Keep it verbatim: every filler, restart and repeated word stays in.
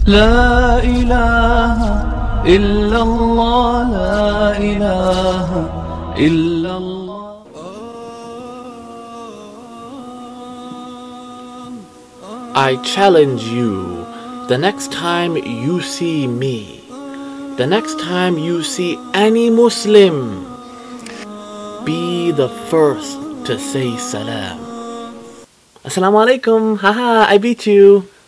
لا إله إلا الله لا إله إلا الله. I challenge you, the next time you see me, the next time you see any Muslim, be the first to say salam. Assalamu alaikum, haha, I beat you.